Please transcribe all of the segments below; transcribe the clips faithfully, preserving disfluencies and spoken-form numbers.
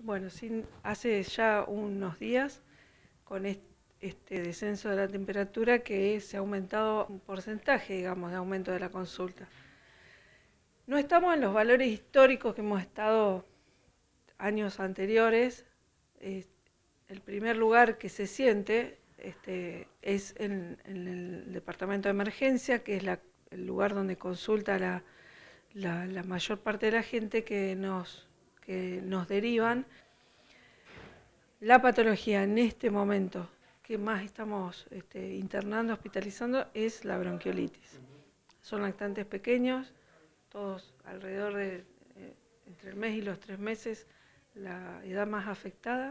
Bueno, sí, hace ya unos días, con este descenso de la temperatura, que se ha aumentado un porcentaje, digamos, de aumento de la consulta. No estamos en los valores históricos que hemos estado años anteriores. Eh, el primer lugar que se siente este, es en, en el departamento de emergencia, que es la, el lugar donde consulta la, la, la mayor parte de la gente que nos, que nos derivan. La patología en este momento que más estamos este, internando, hospitalizando, es la bronquiolitis. Son lactantes pequeños, todos alrededor de eh, entre el mes y los tres meses, la edad más afectada.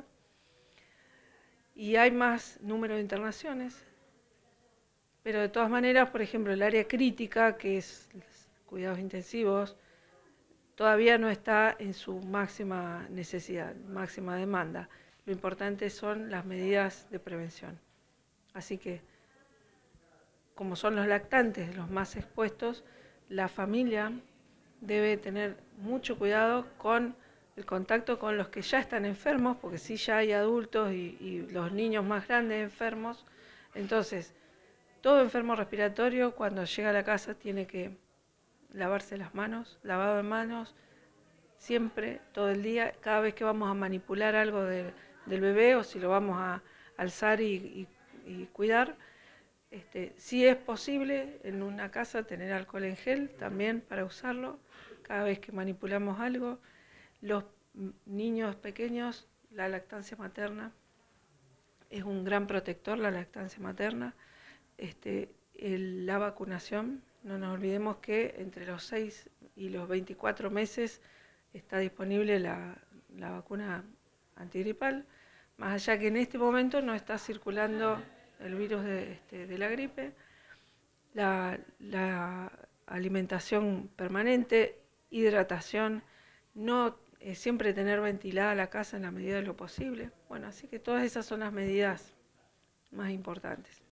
Y hay más número de internaciones, pero de todas maneras, por ejemplo, el área crítica, que es cuidados intensivos, todavía no está en su máxima necesidad, máxima demanda. Lo importante son las medidas de prevención. Así que, como son los lactantes los más expuestos, la familia debe tener mucho cuidado con el contacto con los que ya están enfermos, porque sí ya hay adultos y, y los niños más grandes enfermos. Entonces, todo enfermo respiratorio cuando llega a la casa tiene que lavarse las manos, lavado de manos, siempre, todo el día, cada vez que vamos a manipular algo de, del bebé o si lo vamos a alzar y, y, y cuidar. Este, si es posible en una casa tener alcohol en gel también para usarlo cada vez que manipulamos algo. Los niños pequeños, la lactancia materna es un gran protector, la lactancia materna. Este, el, la vacunación, no nos olvidemos que entre los seis y los veinticuatro meses está disponible la, la vacuna antigripal, más allá que en este momento no está circulando el virus de, este, de la gripe. La, la alimentación permanente, hidratación, no eh, siempre tener ventilada la casa en la medida de lo posible. Bueno, así que todas esas son las medidas más importantes.